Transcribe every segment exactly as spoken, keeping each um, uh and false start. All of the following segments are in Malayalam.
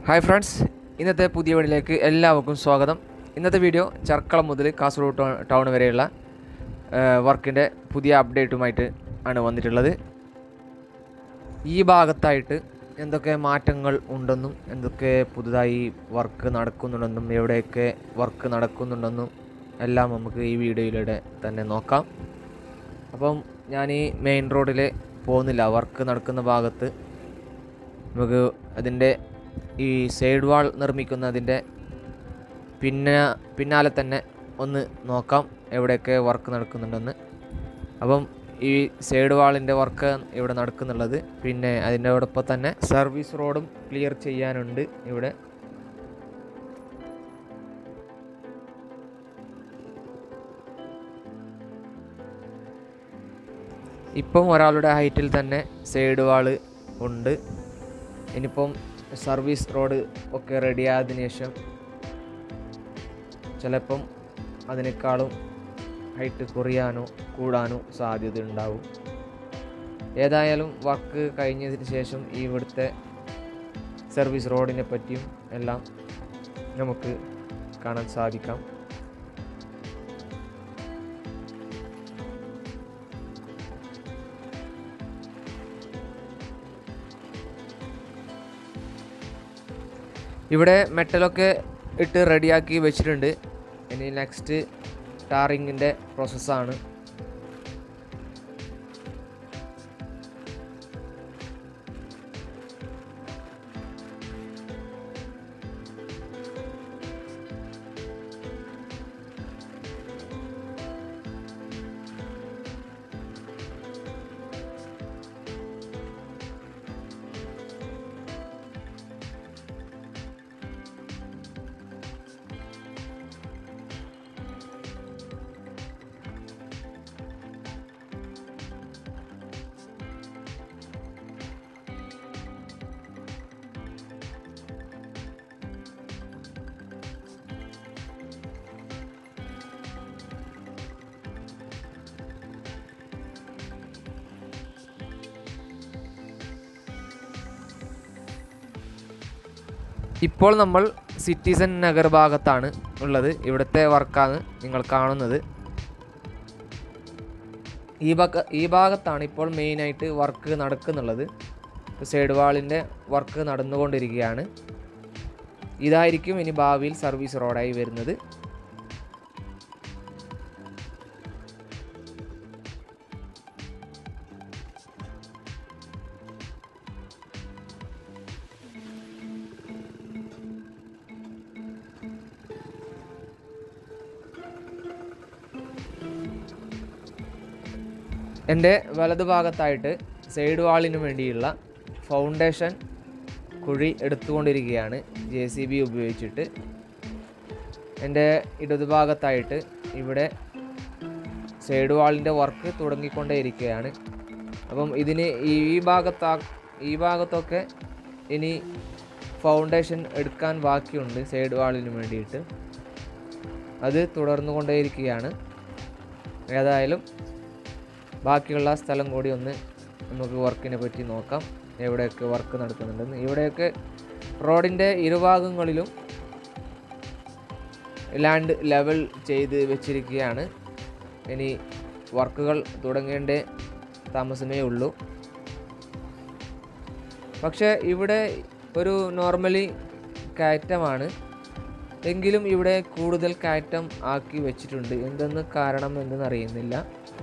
ഹായ് ഫ്രണ്ട്സ്, ഇന്നത്തെ പുതിയ വീഡിയോയിലേക്ക് എല്ലാവർക്കും സ്വാഗതം. ഇന്നത്തെ വീഡിയോ ചെർക്കള മുതൽ കാസർഗോഡ് ടൗൺ വരെയുള്ള വർക്കിൻ്റെ പുതിയ അപ്ഡേറ്റുമായിട്ട് ആണ് വന്നിട്ടുള്ളത്. ഈ ഭാഗത്തായിട്ട് എന്തൊക്കെ മാറ്റങ്ങൾ ഉണ്ടെന്നും എന്തൊക്കെ പുതുതായി വർക്ക് നടക്കുന്നുണ്ടെന്നും എവിടെയൊക്കെ വർക്ക് നടക്കുന്നുണ്ടെന്നും എല്ലാം നമുക്ക് ഈ വീഡിയോയിലൂടെ തന്നെ നോക്കാം. അപ്പം ഞാൻ ഈ മെയിൻ റോഡിൽ പോകുന്നില്ല. വർക്ക് നടക്കുന്ന ഭാഗത്ത് നമുക്ക് അതിൻ്റെ ഈ സൈഡ് വാൾ നിർമ്മിക്കുന്നതിൻ്റെ പിന്നെ പിന്നാലെ തന്നെ ഒന്ന് നോക്കാം എവിടെയൊക്കെ വർക്ക് നടക്കുന്നുണ്ടെന്ന്. അപ്പം ഈ സൈഡ് വാളിൻ്റെ വർക്ക് ഇവിടെ നടക്കുന്നുള്ളത്. പിന്നെ അതിൻ്റെയോടൊപ്പം തന്നെ സർവീസ് റോഡും ക്ലിയർ ചെയ്യാനുണ്ട്. ഇവിടെ ഇപ്പം ഒരാളുടെ ഹൈറ്റിൽ തന്നെ സൈഡ് വാള് ഉണ്ട്. ഇനിയിപ്പം സർവീസ് റോഡ് ഒക്കെ റെഡിയായതിനു ശേഷം ചിലപ്പം അതിനേക്കാളും ഹൈറ്റ് കുറയാനോ കൂടാനോ സാധ്യത ഉണ്ടാവും. ഏതായാലും വർക്ക് കഴിഞ്ഞതിന് ശേഷം ഈ ഇവിടുത്തെ സർവീസ് റോഡിനെ പറ്റിയും എല്ലാം നമുക്ക് കാണാൻ സാധിക്കാം. ഇവിടെ മെറ്റലൊക്കെ ഇട്ട് റെഡിയാക്കി വെച്ചിട്ടുണ്ട്. ഇനി നെക്സ്റ്റ് ടാറിങ്ങിൻ്റെ പ്രോസസ്സാണ്. ഇപ്പോൾ നമ്മൾ സിറ്റിസൺ നഗർ ഭാഗത്താണ് ഉള്ളത്. ഇവിടുത്തെ വർക്കാണ് നിങ്ങൾ കാണുന്നത്. ഈ ഭാഗ ഈ ഭാഗത്താണ് ഇപ്പോൾ മെയിനായിട്ട് വർക്ക് നടക്കുന്നുള്ളത്. സൈഡ് വാളിൻ്റെ വർക്ക് നടന്നുകൊണ്ടിരിക്കുകയാണ്. ഇതായിരിക്കും ഇനി ഭാവിയിൽ സർവീസ് റോഡായി വരുന്നത്. എൻ്റെ വലതുഭാഗത്തായിട്ട് സൈഡ് വാളിന് വേണ്ടിയുള്ള ഫൗണ്ടേഷൻ കുഴി എടുത്തുകൊണ്ടിരിക്കുകയാണ് ജെ സി ബി ഉപയോഗിച്ചിട്ട്. എൻ്റെ ഇടതുഭാഗത്തായിട്ട് ഇവിടെ സൈഡ് വാളിൻ്റെ വർക്ക് തുടങ്ങിക്കൊണ്ടേയിരിക്കുകയാണ്. അപ്പം ഇതിന് ഈ ഭാഗത്താ ഈ ഭാഗത്തൊക്കെ ഇനി ഫൗണ്ടേഷൻ എടുക്കാൻ ബാക്കിയുണ്ട് സൈഡ് വാളിന് വേണ്ടിയിട്ട്. അത് തുടർന്നു കൊണ്ടേയിരിക്കുകയാണ്. ഏതായാലും ബാക്കിയുള്ള സ്ഥലം കൂടി ഒന്ന് നമുക്ക് വർക്കിനെ പറ്റി നോക്കാം, എവിടെയൊക്കെ വർക്ക് നടക്കുന്നുണ്ടെന്ന്. ഇവിടെയൊക്കെ റോഡിൻ്റെ ഇരുഭാഗങ്ങളിലും ലാൻഡ് ലെവൽ ചെയ്ത് വെച്ചിരിക്കുകയാണ്. ഇനി വർക്കുകൾ തുടങ്ങേണ്ട താമസമേ ഉള്ളൂ. പക്ഷേ ഇവിടെ ഒരു നോർമലി കയറ്റമാണ്, എങ്കിലും ഇവിടെ കൂടുതൽ കയറ്റം ആക്കി വെച്ചിട്ടുണ്ട്. എന്തെന്ന് കാരണം എന്തെന്നറിയുന്നില്ല.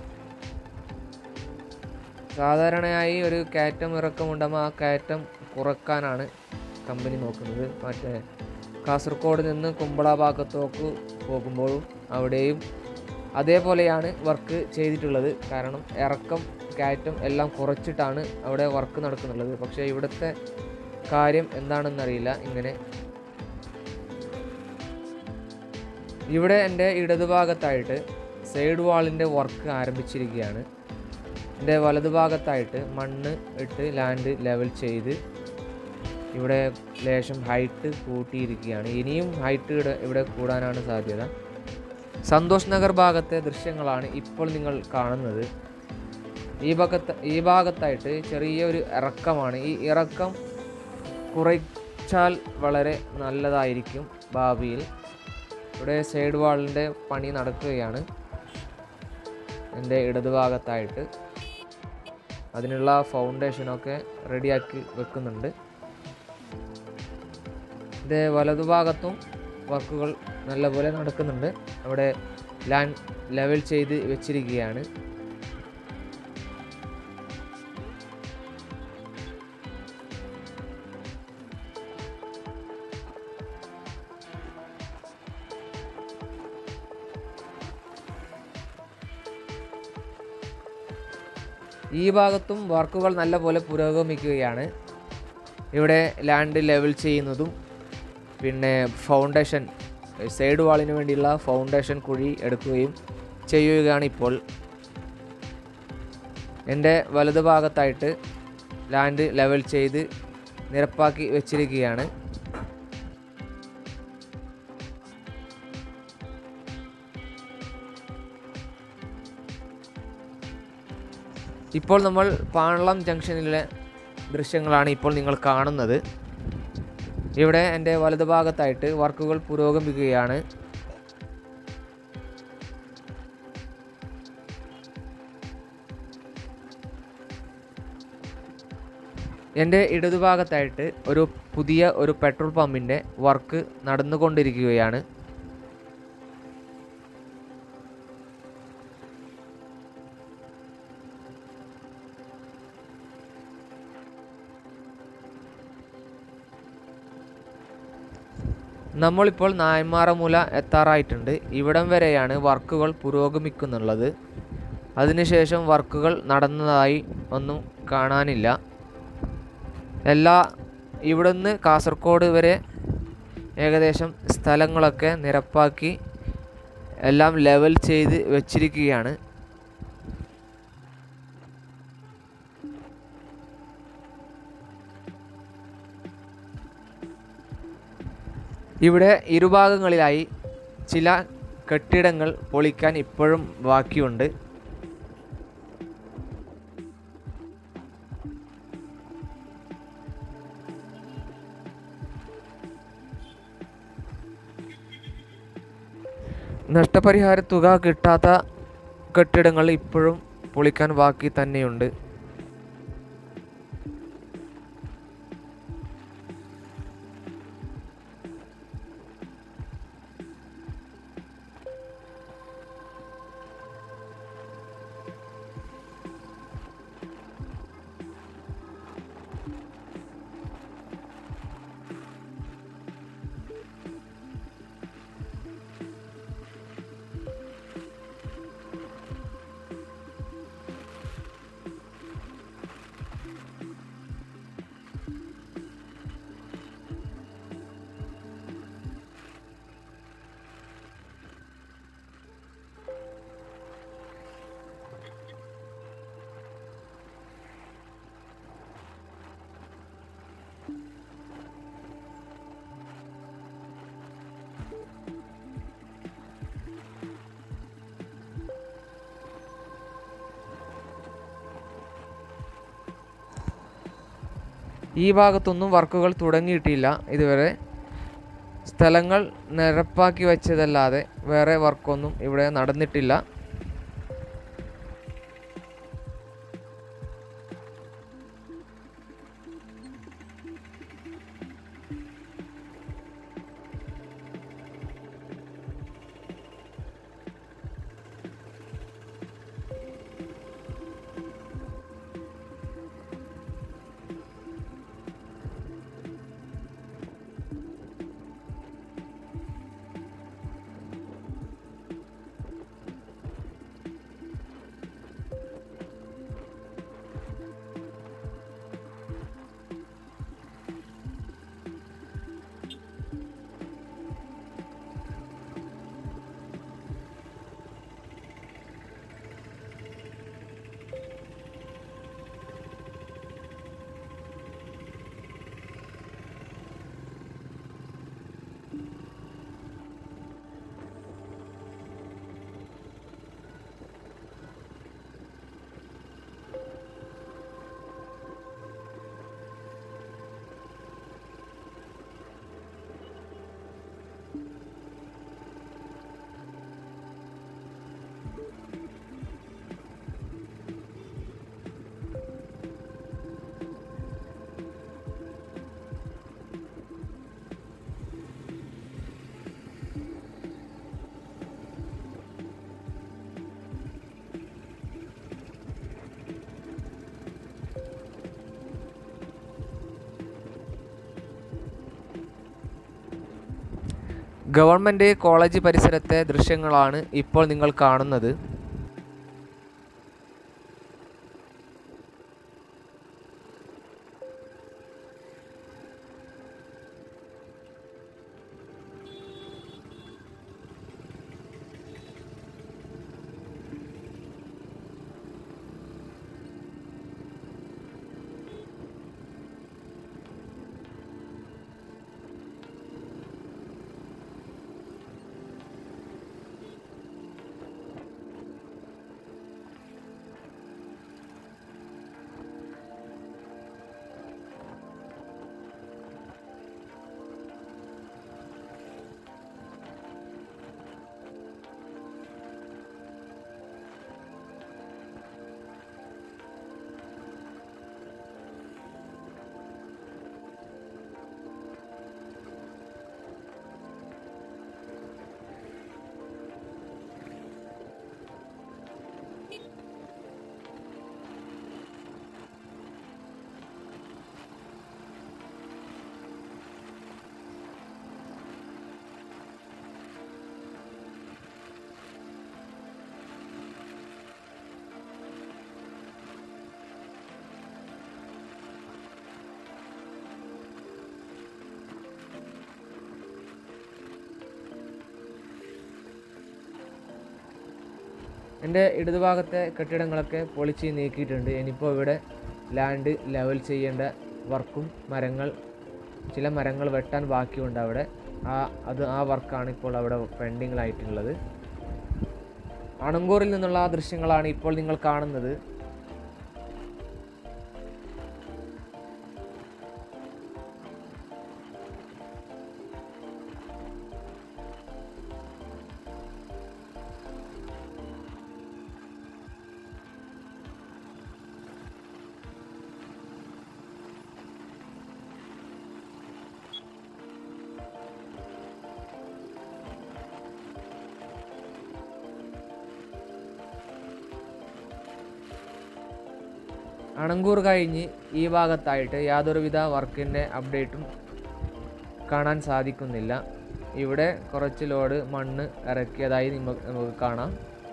സാധാരണയായി ഒരു കയറ്റം ഇറക്കമുണ്ടാകുമ്പോൾ ആ കയറ്റം കുറക്കാനാണ് കമ്പനി നോക്കുന്നത്. മറ്റേ കാസർഗോഡ് നിന്ന് കുമ്പള ഭാഗത്തേക്ക് പോകുമ്പോഴും അവിടെയും അതേപോലെയാണ് വർക്ക് ചെയ്തിട്ടുള്ളത്. കാരണം ഇറക്കം കയറ്റം എല്ലാം കുറച്ചിട്ടാണ് അവിടെ വർക്ക് നടക്കുന്നുള്ളത്. പക്ഷേ ഇവിടുത്തെ കാര്യം എന്താണെന്നറിയില്ല. ഇങ്ങനെ ഇവിടെ എൻ്റെ ഇടതുഭാഗത്തായിട്ട് സൈഡ് വാളിൻ്റെ വർക്ക് ആരംഭിച്ചിരിക്കുകയാണ്. എൻ്റെ വലതുഭാഗത്തായിട്ട് മണ്ണ് ഇട്ട് ലാൻഡ് ലെവൽ ചെയ്ത് ഇവിടെ ലേശം ഹൈറ്റ് കൂട്ടിയിരിക്കുകയാണ്. ഇനിയും ഹൈറ്റ് ഇവിടെ കൂടാനാണ് സാധ്യത. സന്തോഷ് നഗർ ഭാഗത്തെ ദൃശ്യങ്ങളാണ് ഇപ്പോൾ നിങ്ങൾ കാണുന്നത്. ഈ ഭാഗത്ത് ഈ ഭാഗത്തായിട്ട് ചെറിയൊരു ഇറക്കമാണ്. ഈ ഇറക്കം കുറ ലഭിച്ചാൽ വളരെ നല്ലതായിരിക്കും ഭാവിയിൽ. ഇവിടെ സൈഡ് വാളിൻ്റെ പണി നടക്കുകയാണ് എൻ്റെ ഇടതുഭാഗത്തായിട്ട്. അതിനുള്ള ഫൗണ്ടേഷനൊക്കെ റെഡിയാക്കി വെക്കുന്നുണ്ട്. ഇത് വലതുഭാഗത്തും വർക്കുകൾ നല്ലപോലെ നടക്കുന്നുണ്ട്. അവിടെ ലാൻഡ് ലെവൽ ചെയ്ത് വെച്ചിരിക്കുകയാണ്. ഈ ഭാഗത്തും വർക്കുകൾ നല്ലപോലെ പുരോഗമിക്കുകയാണ്. ഇവിടെ ലാൻഡ് ലെവൽ ചെയ്യുന്നതും പിന്നെ ഫൗണ്ടേഷൻ സൈഡ് വാളിന് വേണ്ടിയുള്ള ഫൗണ്ടേഷൻ കുഴി എടുക്കുകയും ചെയ്യുകയാണ് ഇപ്പോൾ. എൻ്റെ വലതു ഭാഗത്തായിട്ട് ലാൻഡ് ലെവൽ ചെയ്ത് നിരപ്പാക്കി വെച്ചിരിക്കുകയാണ്. ഇപ്പോൾ നമ്മൾ പാണളം ജംഗ്ഷനിലെ ദൃശ്യങ്ങളാണ് ഇപ്പോൾ നിങ്ങൾ കാണുന്നത്. ഇവിടെ എൻ്റെ വലതുഭാഗത്തായിട്ട് വർക്കുകൾ പുരോഗമിക്കുകയാണ്. എൻ്റെ ഇടതുഭാഗത്തായിട്ട് ഒരു പുതിയ ഒരു പെട്രോൾ പമ്പിൻ്റെ വർക്ക് നടന്നുകൊണ്ടിരിക്കുകയാണ്. നമ്മളിപ്പോൾ നായന്മാറമൂല എത്താറായിട്ടുണ്ട്. ഇവിടം വരെയാണ് വർക്കുകൾ പുരോഗമിക്കുന്നുള്ളത്. അതിനുശേഷം വർക്കുകൾ നടന്നതായി ഒന്നും കാണാനില്ല. എല്ലാ ഇവിടുന്ന് കാസർഗോഡ് വരെ ഏകദേശം സ്ഥലങ്ങളൊക്കെ നിരപ്പാക്കി എല്ലാം ലെവൽ ചെയ്ത് വച്ചിരിക്കുകയാണ്. ഇവിടെ ഇരുഭാഗങ്ങളിലായി ചില കെട്ടിടങ്ങൾ പൊളിക്കാൻ ഇപ്പോഴും ബാക്കിയുണ്ട്. നഷ്ടപരിഹാര തുക കിട്ടാത്ത കെട്ടിടങ്ങൾ ഇപ്പോഴും പൊളിക്കാൻ ബാക്കി തന്നെയുണ്ട്. ഈ ഭാഗത്തൊന്നും വർക്കുകൾ തുടങ്ങിയിട്ടില്ല ഇതുവരെ. സ്ഥലങ്ങൾ നിരപ്പാക്കി വെച്ചതല്ലാതെ വേറെ വർക്കൊന്നും ഇവിടെ നടന്നിട്ടില്ല. ഗവൺമെൻറ് കോളേജ് പരിസരത്തെ ദൃശ്യങ്ങളാണ് ഇപ്പോൾ നിങ്ങൾ കാണുന്നത്. എൻ്റെ ഇടതുഭാഗത്തെ കെട്ടിടങ്ങളൊക്കെ പൊളിച്ച് നീക്കിയിട്ടുണ്ട്. ഇനിയിപ്പോൾ ഇവിടെ ലാൻഡ് ലെവൽ ചെയ്യേണ്ട വർക്കും മരങ്ങൾ ചില മരങ്ങൾ വെട്ടാൻ ബാക്കിയുണ്ട് അവിടെ. ആ അത് ആ വർക്കാണ് ഇപ്പോൾ അവിടെ പെൻഡിങ്ങിലായിട്ടുള്ളത്. അണങ്കൂറിൽ നിന്നുള്ള ആ ദൃശ്യങ്ങളാണ് ഇപ്പോൾ നിങ്ങൾ കാണുന്നത്. അണങ്കൂർ കഴിഞ്ഞ് ഈ ഭാഗത്തായിട്ട് യാതൊരുവിധ വർക്കിൻ്റെ അപ്ഡേറ്റും കാണാൻ സാധിക്കുന്നില്ല. ഇവിടെ കുറച്ച് ലോഡ് മണ്ണ് ഇറക്കിയതായി നമുക്ക് കാണാം.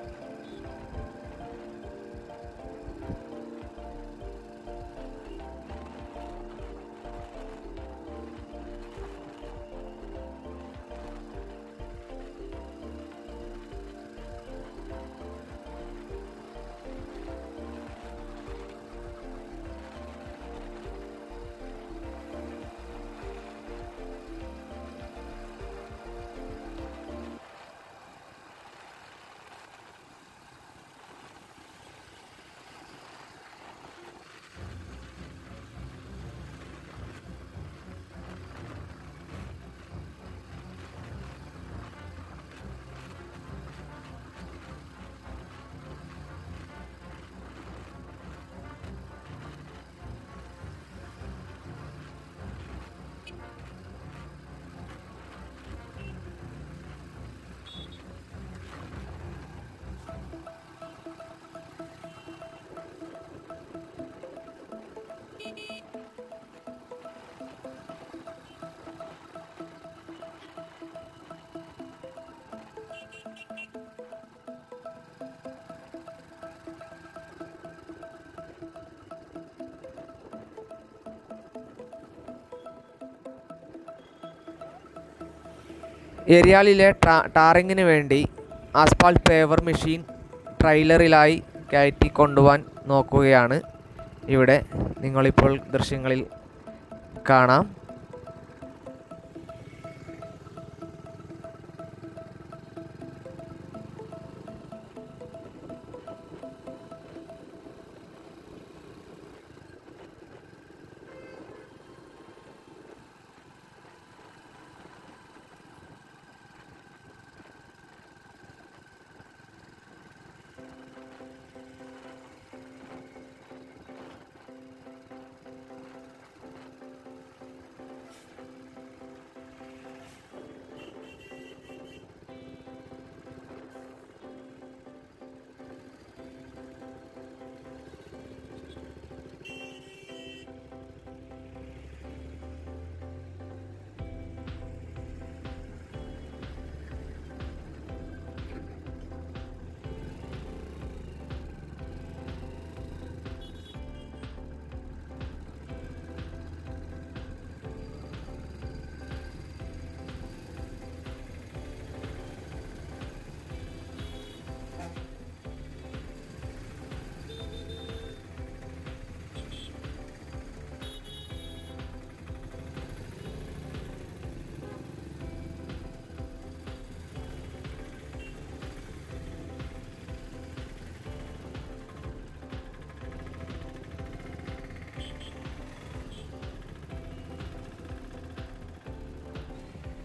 ഏരിയാലിലെ ടാറിങ്ങിന് വേണ്ടി ആസ്ഫാൾട്ട് പേവർ മെഷീൻ ട്രെയിലറിലായി കയറ്റി കൊണ്ടുപോകാൻ നോക്കുകയാണ്. ഇവിടെ നിങ്ങളിപ്പോൾ ദൃശ്യങ്ങളിൽ കാണാം.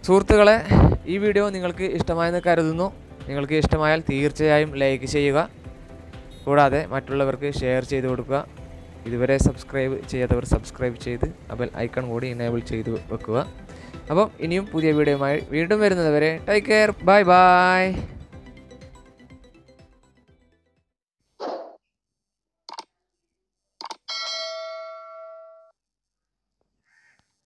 സുഹൃത്തുക്കളെ, ഈ വീഡിയോ നിങ്ങൾക്ക് ഇഷ്ടമായെന്ന് കരുതുന്നു. നിങ്ങൾക്ക് ഇഷ്ടമായാൽ തീർച്ചയായും ലൈക്ക് ചെയ്യുക. കൂടാതെ മറ്റുള്ളവർക്ക് ഷെയർ ചെയ്ത് കൊടുക്കുക. ഇതുവരെ സബ്സ്ക്രൈബ് ചെയ്യാത്തവർ സബ്സ്ക്രൈബ് ചെയ്ത് ബെൽ ഐക്കൺ കൂടി എനേബിൾ ചെയ്ത് വെക്കുക. അപ്പം ഇനിയും പുതിയ വീഡിയോയുമായി വീണ്ടും വരുന്നത് വരെ ടേക്ക് കെയർ. Bye bye.